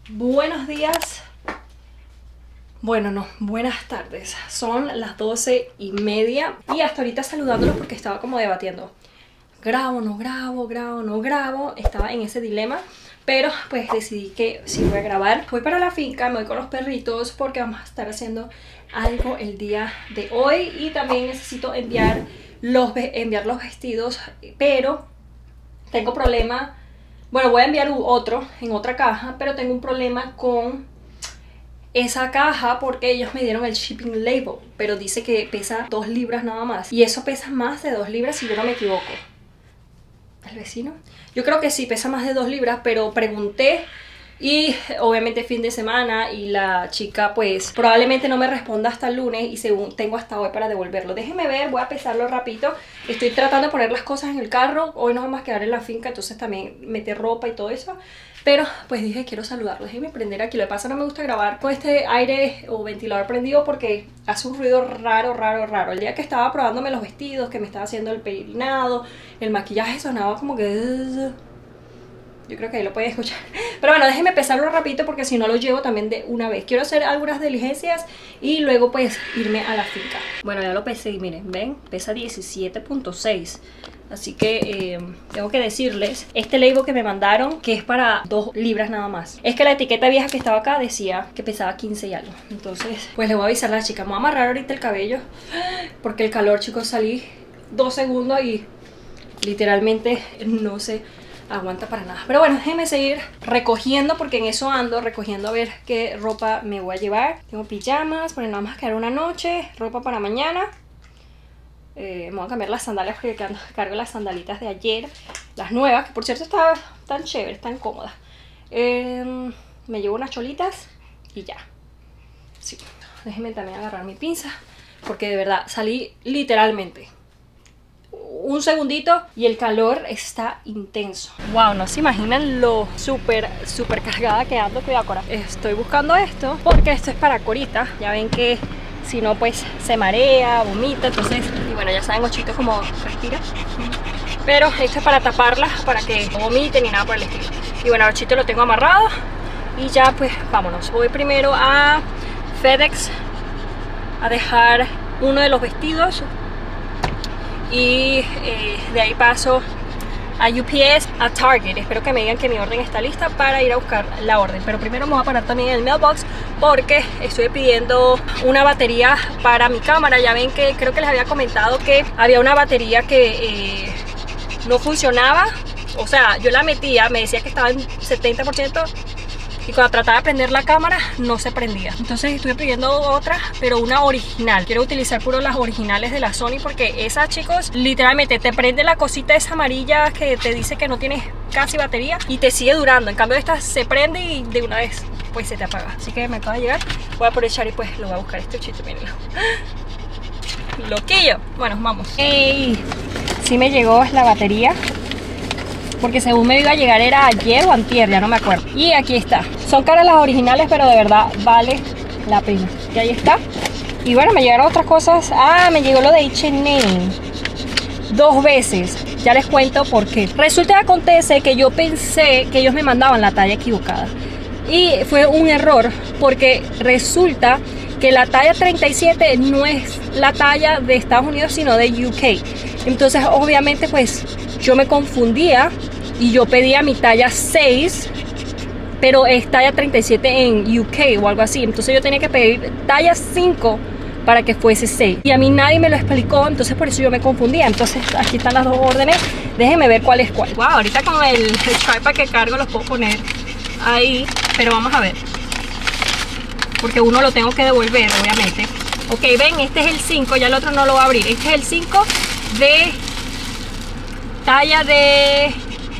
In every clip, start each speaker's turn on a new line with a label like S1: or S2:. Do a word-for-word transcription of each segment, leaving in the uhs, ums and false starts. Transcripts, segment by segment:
S1: Buenos días. Bueno, no, buenas tardes. Son las doce y media y hasta ahorita saludándolos porque estaba como debatiendo. Grabo, no grabo, grabo, no grabo. Estaba en ese dilema, pero pues decidí que sí voy a grabar. Voy para la finca, me voy con los perritos porque vamos a estar haciendo algo el día de hoy. Y también necesito enviar los, enviar los vestidos, pero tengo problema. Bueno, voy a enviar otro en otra caja, pero tengo un problema con esa caja porque ellos me dieron el shipping label, pero dice que pesa dos libras nada más. Y eso pesa más de dos libras si yo no me equivoco. ¿El vecino? Yo creo que sí, pesa más de dos libras, pero pregunté y obviamente fin de semana y la chica pues probablemente no me responda hasta el lunes y según tengo hasta hoy para devolverlo. Déjenme ver, voy a pesarlo rapidito. Estoy tratando de poner las cosas en el carro. Hoy nos vamos a quedar en la finca, entonces también meter ropa y todo eso. Pero pues dije, quiero saludarlo. Déjenme prender aquí. Lo que pasa, no me gusta grabar con este aire o ventilador prendido porque hace un ruido raro, raro, raro. El día que estaba probándome los vestidos, que me estaba haciendo el peinado, el maquillaje sonaba como que... Yo creo que ahí lo pueden escuchar. Pero bueno, déjenme pesarlo rapidito porque si no lo llevo también de una vez. Quiero hacer algunas diligencias y luego pues irme a la finca. Bueno, ya lo pesé y miren, ven, pesa diecisiete punto seis. Así que eh, tengo que decirles, este label que me mandaron, que es para dos libras nada más. Es que la etiqueta vieja que estaba acá decía que pesaba quince y algo. Entonces, pues le voy a avisar a la chica. Me voy a amarrar ahorita el cabello porque el calor, chicos, salí dos segundos y literalmente no sé... aguanta para nada. Pero bueno, déjenme seguir recogiendo porque en eso ando, recogiendo a ver qué ropa me voy a llevar. Tengo pijamas, bueno, vamos a quedar una noche, ropa para mañana. Eh, me voy a cambiar las sandalias porque cargo las sandalitas de ayer, las nuevas, que por cierto están tan chéveres, tan cómodas. Eh, me llevo unas cholitas y ya. Sí, déjenme también agarrar mi pinza porque de verdad salí literalmente un segundito y el calor está intenso. Wow, no se imaginan lo súper, súper cargada que ando. Cuidado, Cora. Estoy buscando esto porque esto es para Corita. Ya ven que si no, pues se marea, vomita. Entonces, y bueno, ya saben, Ochito cómo respira. Pero esto es para taparla, para que no vomite ni nada por el estilo. Y bueno, Ochito lo tengo amarrado. Y ya, pues vámonos. Voy primero a FedEx a dejar uno de los vestidos. Y eh, de ahí paso a U P S, a Target. Espero que me digan que mi orden está lista para ir a buscar la orden. Pero primero me voy a parar también en el mailbox porque estoy pidiendo una batería para mi cámara. Ya ven que creo que les había comentado que había una batería que eh, no funcionaba. O sea, yo la metía, me decía que estaba en setenta por ciento y cuando trataba de prender la cámara no se prendía. Entonces estoy pidiendo otra, pero una original. Quiero utilizar puro las originales de la Sony porque esa, chicos, literalmente te prende la cosita esa amarilla que te dice que no tienes casi batería y te sigue durando. En cambio esta se prende y de una vez pues se te apaga. Así que me acaba de llegar. Voy a aprovechar y pues lo voy a buscar. Este chito, mírenlo. Loquillo. Bueno, vamos. Hey, sí me llegó la batería, porque según me iba a llegar era ayer o antier, ya no me acuerdo. Y aquí está. Son caras las originales, pero de verdad vale la pena. Y ahí está. Y bueno, me llegaron otras cosas. Ah, me llegó lo de H and M. Dos veces. Ya les cuento por qué. Resulta que acontece que yo pensé que ellos me mandaban la talla equivocada. Y fue un error, porque resulta que la talla treinta y siete no es la talla de Estados Unidos, sino de U K. Entonces, obviamente, pues yo me confundía y yo pedía mi talla seis, pero es talla treinta y siete en U K o algo así. Entonces yo tenía que pedir talla cinco para que fuese seis. Y a mí nadie me lo explicó, entonces por eso yo me confundía. Entonces aquí están las dos órdenes. Déjenme ver cuál es cuál. Wow, ahorita con el, el tripod que cargo los puedo poner ahí, pero vamos a ver. Porque uno lo tengo que devolver, obviamente. Ok, ven, este es el cinco, ya el otro no lo va a abrir. Este es el cinco de... talla de...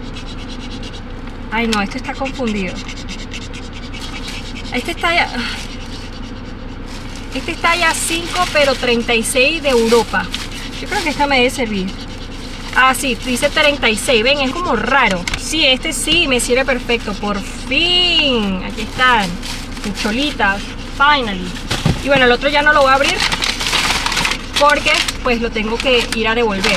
S1: Ay no, este está confundido. Este es talla... Este es talla cinco, pero treinta y seis de Europa. Yo creo que esta me debe servir. Ah, sí, dice treinta y seis. Ven, es como raro. Sí, este sí me sirve perfecto. Por fin. Aquí están. Mis cholitas. Finally. Y bueno, el otro ya no lo voy a abrir porque pues lo tengo que ir a devolver.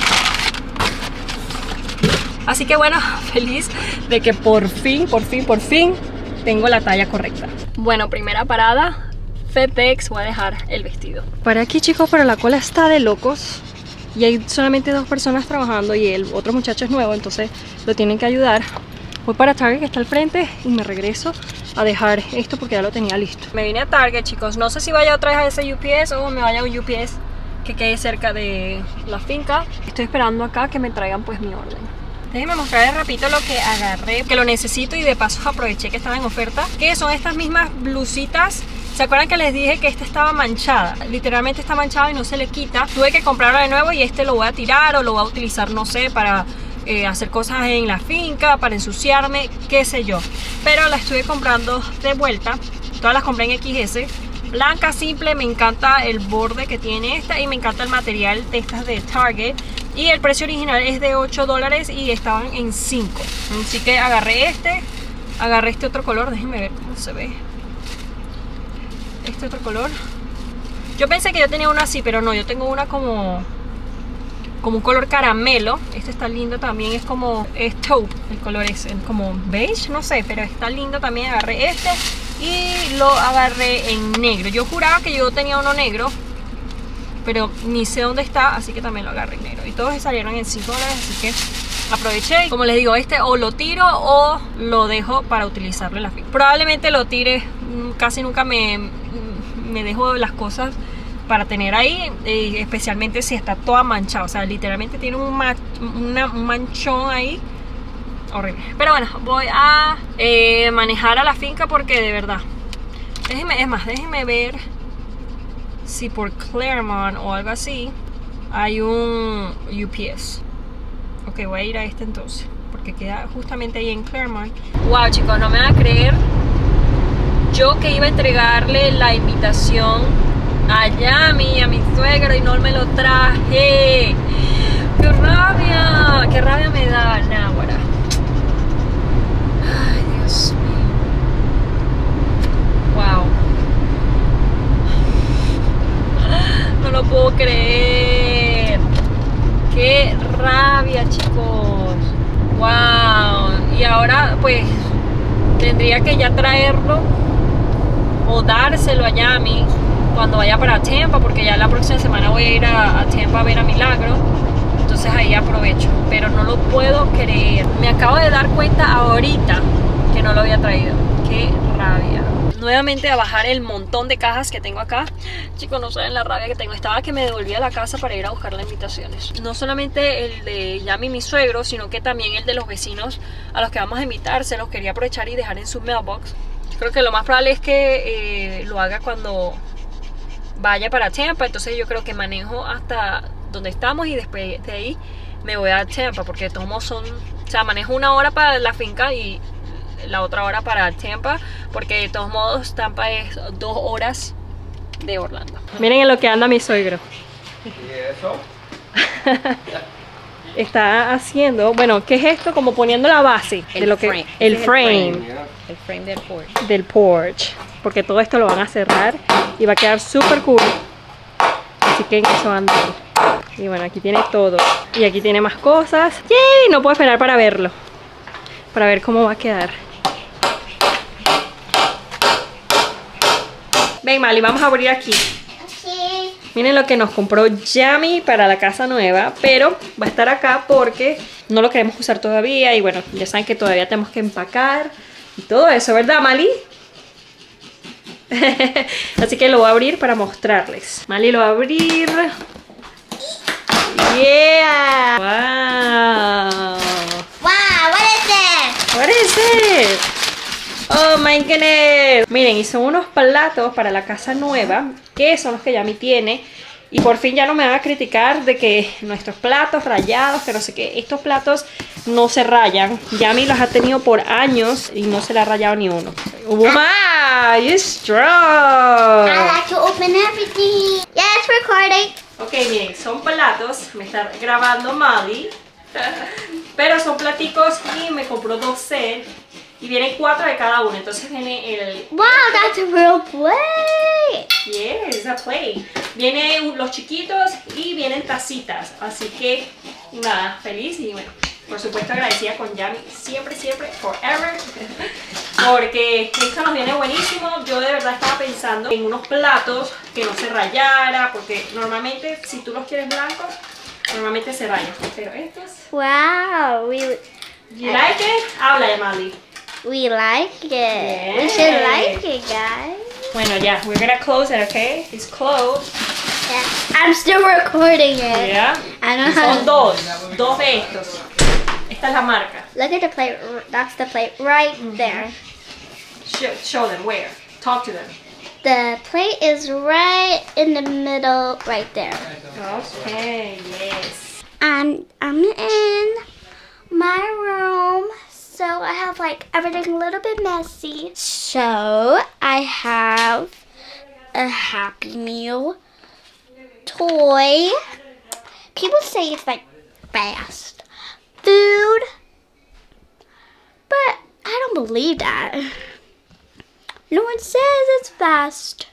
S1: Así que bueno, feliz de que por fin, por fin, por fin tengo la talla correcta. Bueno, primera parada, FedEx, voy a dejar el vestido. Para aquí, chicos, pero la cola está de locos. Y hay solamente dos personas trabajando y el otro muchacho es nuevo, entonces lo tienen que ayudar. Voy para Target, que está al frente, y me regreso a dejar esto porque ya lo tenía listo. Me vine a Target, chicos. No sé si vaya otra vez a ese U P S o me vaya a un U P S que quede cerca de la finca. Estoy esperando acá que me traigan pues mi orden. Déjenme mostrarles rapidito lo que agarré, que lo necesito y de paso aproveché que estaba en oferta. Que son estas mismas blusitas. ¿Se acuerdan que les dije que esta estaba manchada? Literalmente está manchada y no se le quita. Tuve que comprarlo de nuevo y este lo voy a tirar o lo voy a utilizar, no sé, para eh, hacer cosas en la finca, para ensuciarme, qué sé yo. Pero la estuve comprando de vuelta. Todas las compré en equis ese. Blanca, simple, me encanta el borde que tiene esta y me encanta el material de estas de Target. Y el precio original es de ocho dólares y estaban en cinco. Así que agarré este, agarré este otro color, déjenme ver cómo se ve. Este otro color. Yo pensé que yo tenía una así, pero no, yo tengo una como como un color caramelo. Este está lindo también, es como es taupe, el color es como beige, no sé, pero está lindo también. Agarré este y lo agarré en negro. Yo juraba que yo tenía uno negro, pero ni sé dónde está, así que también lo agarré en negro. Y todos salieron en cinco dólares, así que aproveché. Como les digo, este o lo tiro o lo dejo para utilizarlo en la finca. Probablemente lo tire, casi nunca me, me dejo las cosas para tener ahí, eh, especialmente si está toda manchada. O sea, literalmente tiene un, ma una, un manchón ahí horrible. Pero bueno, voy a eh, manejar a la finca porque de verdad, déjenme, es más, déjenme ver si por Claremont o algo así hay un U P S. Ok, voy a ir a este entonces, porque queda justamente ahí en Claremont. Wow, chicos, no me van a creer. Yo que iba a entregarle la invitación a Yami, a mi suegro, y no me lo traje. ¡Qué rabia! ¡Qué rabia me da, náguara! Ay, Dios mío. Wow. No lo puedo creer. ¡Qué rabia, chicos! ¡Wow! Y ahora, pues, tendría que ya traerlo o dárselo a Yami cuando vaya para Tampa, porque ya la próxima semana voy a ir a, a Tampa a ver a Milagro. Entonces ahí aprovecho, pero no lo puedo creer. Me acabo de dar cuenta ahorita que no lo había traído. ¡Qué rabia! Nuevamente a bajar el montón de cajas que tengo acá. Chicos, no saben la rabia que tengo. Estaba que me devolvía a la casa para ir a buscar las invitaciones. No solamente el de Yami, mi suegro, sino que también el de los vecinos a los que vamos a invitar. Se los quería aprovechar y dejar en su mailbox. Yo creo que lo más probable es que eh, lo haga cuando vaya para Tampa. Entonces yo creo que manejo hasta donde estamos y después de ahí me voy a Tampa, porque todos son, o sea, manejo una hora para la finca y la otra hora para Tampa, porque de todos modos Tampa es dos horas de Orlando. Miren en lo que anda mi suegro.
S2: ¿Y eso?
S1: Está haciendo, bueno, ¿qué es esto? Como poniendo la base
S3: El
S1: de lo que
S3: frame.
S1: el
S3: Ese es el
S1: frame,
S2: Yeah.
S3: El frame del porch.
S1: del porch, porque todo esto lo van a cerrar y va a quedar súper cool. Así que en eso andan. Y bueno, aquí tiene todo. Y aquí tiene más cosas. ¡Yay! No puedo esperar para verlo, para ver cómo va a quedar. Ven, Mali, vamos a abrir aquí.
S4: Sí.
S1: Miren lo que nos compró Yami para la casa nueva, pero va a estar acá porque no lo queremos usar todavía. Y bueno, ya saben que todavía tenemos que empacar y todo eso, ¿verdad, Mali? Así que lo voy a abrir para mostrarles. Mali lo va a abrir. Yeah. Wow.
S4: Wow, what is this?
S1: What is it? Oh my goodness. Miren, y son unos platos para la casa nueva, que son los que Yami tiene. Y por fin ya no me van a criticar de que nuestros platos rayados, que no sé qué. Estos platos no se rayan. Yami los ha tenido por años y no se le ha rayado ni uno. ¡Wow! You're strong.
S4: I like to open everything. Yeah, it's recording.
S1: Ok, miren, son platos. Me está grabando Mali. Pero son platicos y me compró dos sets. Y vienen cuatro de cada uno. Entonces viene el...
S4: Wow, that's a real plate.
S1: Yeah, it's a plate. Vienen los chiquitos y vienen tacitas. Así que, nada, feliz y bueno, por supuesto agradecida con Yami. Siempre, siempre, forever. porque esto nos viene buenísimo. Yo de verdad estaba pensando en unos platos que no se rayara, porque normalmente si tú los quieres blancos, normalmente se rayan. Pero estos...
S4: Wow, we
S1: You like it? Habla, Yamali.
S4: we like it.
S1: Yeah.
S4: We should like it, guys.
S1: Bueno, ya, we're gonna close it, okay? It's closed.
S4: Yeah. I'm still recording it.
S1: Yeah.
S4: I know how.
S1: Son dos, dos de estos. Esta es la marca.
S4: Look at the plate. That's the plate right there.
S1: Show, show them where. Talk to them.
S4: The plate is right in the middle, right there.
S1: Okay, yes.
S4: And I'm in my room, so I have like everything a little bit messy. So I have a Happy Meal toy. People say it's like fast food, but I don't believe that. No one says it's fast.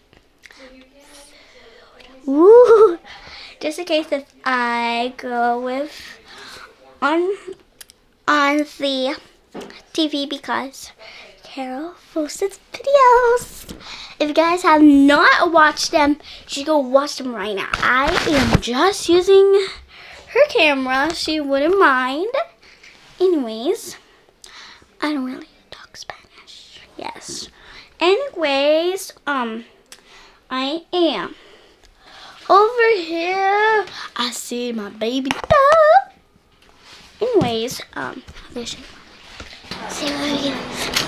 S4: Ooh, just in case if I go with on on the T V because Carol posted videos. If you guys have not watched them, you should go watch them right now. I am just using her camera. She wouldn't mind. Anyways, I don't really talk Spanish. Yes. Anyways, um, I am over here. I see my baby dog. Anyways, um, let's see what we can.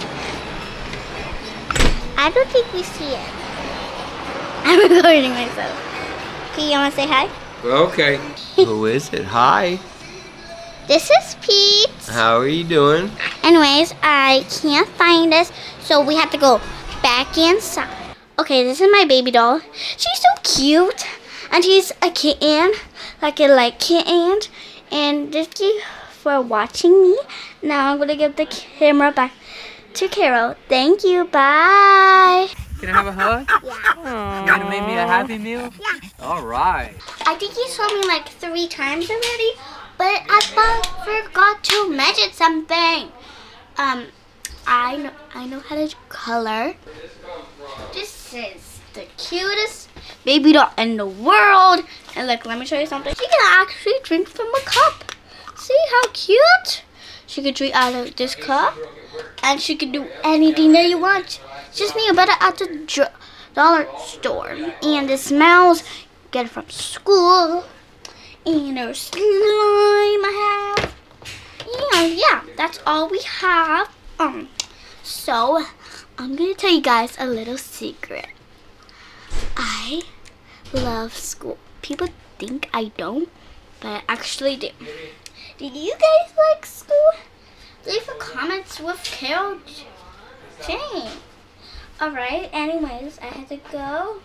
S4: I don't think we see it. I'm recording myself. Okay, you wanna say hi?
S2: Okay. Who is it? Hi.
S4: This is Pete.
S2: How are you doing?
S4: Anyways, I can't find this, so we have to go back inside. Okay, this is my baby doll. She's so cute, and she's a kitten, like a like kitten. And thank you for watching me. Now I'm gonna give the camera back to Carol. Thank you. Bye.
S3: Can I have a hug?
S4: Yeah.
S3: You gonna make me a Happy Meal?
S4: Yeah.
S3: All right.
S4: I think you saw me like three times already, but I thought, forgot to mention something. Um, I know I know how to color. This is the cutest baby doll in the world. And look, let me show you something. She can actually drink from a cup. See how cute? She can drink out of this cup, and she can do anything that you want. Just need a better at the dr dollar store. And the smells, get it from school. And there's slime I have. And yeah, that's all we have. Um, so I'm gonna tell you guys a little secret. I love school. People think I don't, but I actually do. Do you guys like school? Leave a comments with Carol Jane. Alright, anyways, I had to go.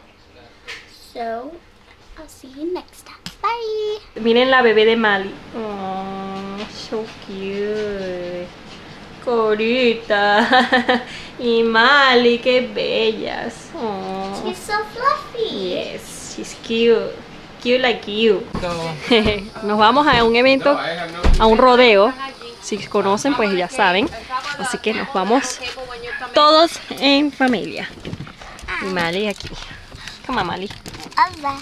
S4: So I'll see you next time. Bye.
S1: Miren la bebé de Mali. Oh, so cute. Corita. Y Mali, qué bellas. Oh.
S4: She's so fluffy.
S1: Yes, she's cute. Cute like you.
S3: So,
S1: Nos vamos a un evento, a un rodeo. Si conocen, pues ya saben. Así que nos vamos todos en familia. Y Mali aquí. Come on, Mali.
S4: Hola.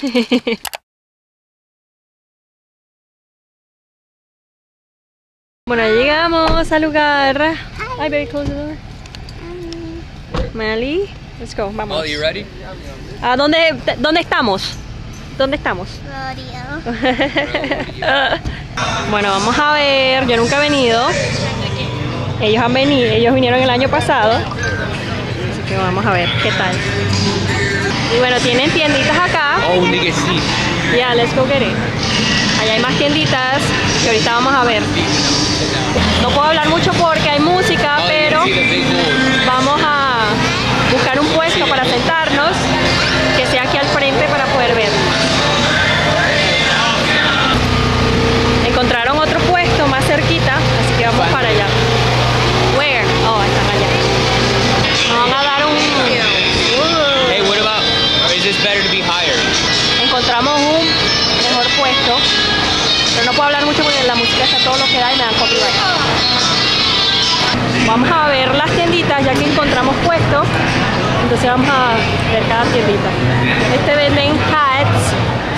S1: Bueno, llegamos al lugar. Hi, baby, close the door. Mali, let's go, vamos.
S3: oh, you ready?
S1: ¿A dónde, dónde estamos? ¿Dónde estamos?
S4: Rodeo.
S1: Bueno, vamos a ver. Yo nunca he venido. Ellos han venido, ellos vinieron el año pasado. Así que vamos a ver qué tal. Y bueno, tienen tienditas acá.
S3: Oh, nigga, sí.
S1: Ya, let's go get it. Allá hay más tienditas que ahorita vamos a ver. No puedo hablar mucho porque hay música, pero vamos a buscar un puesto para sentarnos que sea aquí al frente para poder ver. Encontraron otro puesto más cerquita, así que vamos para allá. Where? Oh, están allá. Nos van a dar un...
S3: Hey, what about, or is this better to be higher?
S1: Encontramos un mejor puesto, pero no puedo hablar mucho porque la música está todo lo que da y me dan copyright. Vamos a ver las tienditas ya que encontramos puestos. Entonces vamos a ver cada tiendita. Este venden hats.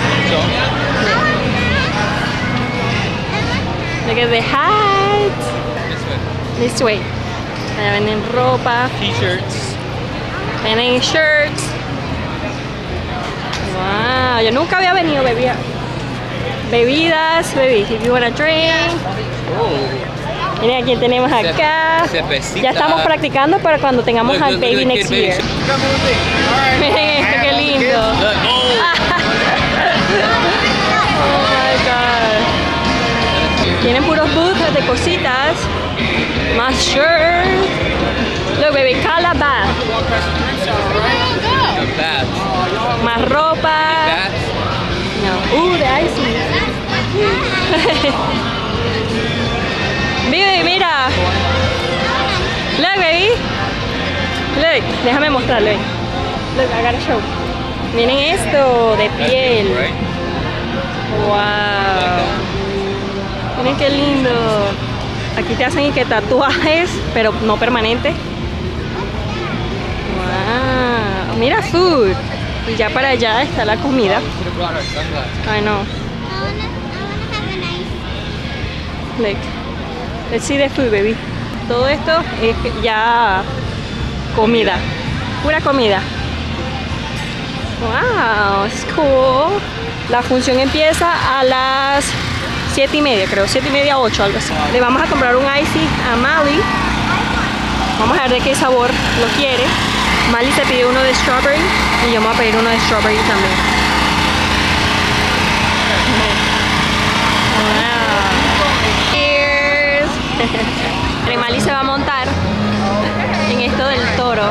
S1: Look at the hats. This way. Allá venden ropa.
S3: T-shirts.
S1: Venden shirts. Wow, yo nunca había venido bebida. Bebidas, baby. If you wanna drink.
S3: Oh.
S1: Miren a quién tenemos acá.
S3: Cervecita.
S1: Ya estamos practicando para cuando tengamos
S3: Look,
S1: al
S3: look,
S1: baby
S3: look,
S1: next
S3: kid,
S1: year.
S3: baby.
S1: Miren esto, qué lindo.
S3: Look, oh.
S1: Oh my god. Tienen puros booths de cositas. Más shirts. Look, baby, calabash.
S3: Not bad.
S1: Más ropa.
S3: Bad.
S1: No. Uh, de icing. Baby, mira. Look, baby. Look, déjame mostrarle. Look, I gotta show. Miren esto de piel.
S3: Right?
S1: Wow. Miren qué lindo. Aquí te hacen y que tatuajes, pero no permanentes. Wow. Mira, food. Y ya para allá está la comida.
S3: Should have brought our sunglasses.
S1: I know.
S4: I wanna, I wanna have a nice.
S1: Look. Let's see the food, baby. Todo esto es ya comida. Pura comida. Wow, it's cool. La función empieza a las siete y media, creo. siete y media, ocho, algo así. Le vamos a comprar un icy a Mali. Vamos a ver de qué sabor lo quiere. Mali se pidió uno de strawberry y yo me voy a pedir uno de strawberry también. Wow. Cheers. Mali se va a montar en esto del toro.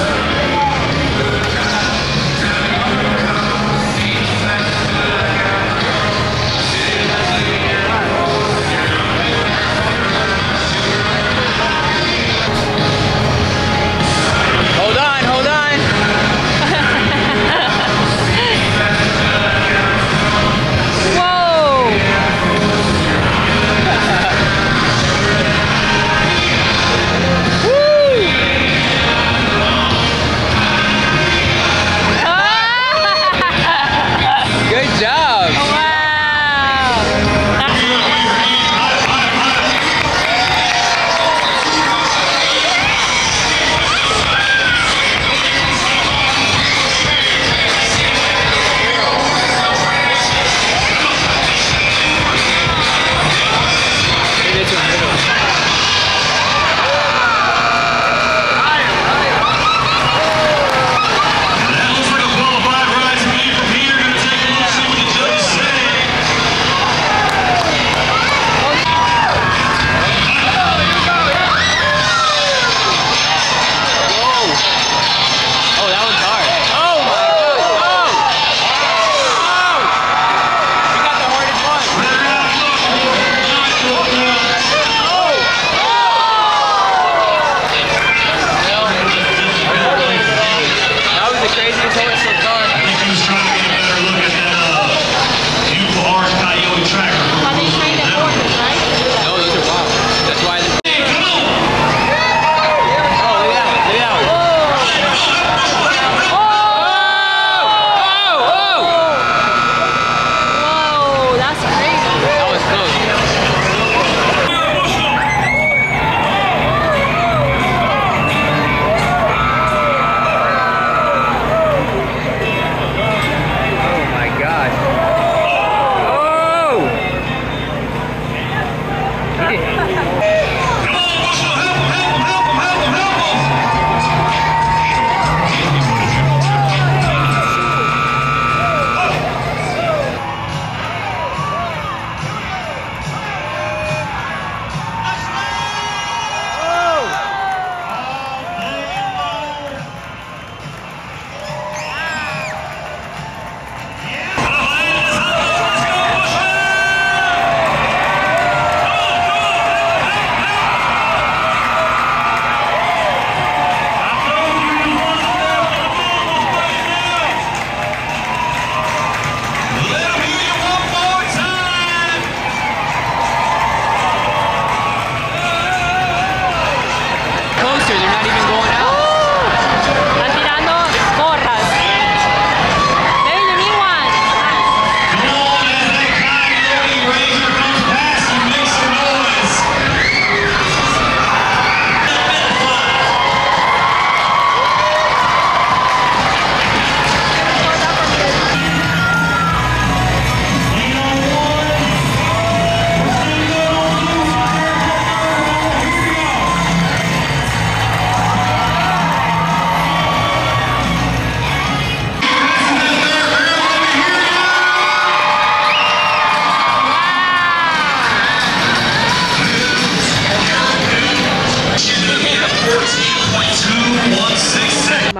S3: Hold on, hold on.
S1: Whoa. Woo.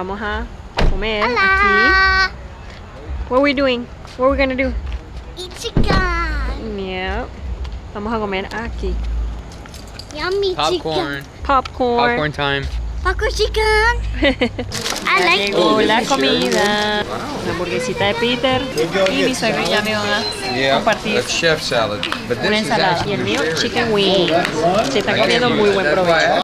S1: vamos a comer aquí.
S4: Hola.
S1: What are we doing? What are we gonna do?
S4: Eat chicken.
S1: Yeah. Vamos a comer aquí.
S4: Yummy
S3: Popcorn.
S1: Popcorn.
S3: Popcorn time.
S4: chicken. Popcorn chicken. I
S1: Ya
S4: like
S1: llegó
S4: it.
S1: la comida. La hamburguesita de Peter. Y mi suegro y ya me van a compartir
S2: chef salad. But
S1: una ensalada. Y el mío, chicken wings. Se está comiendo muy buen provecho.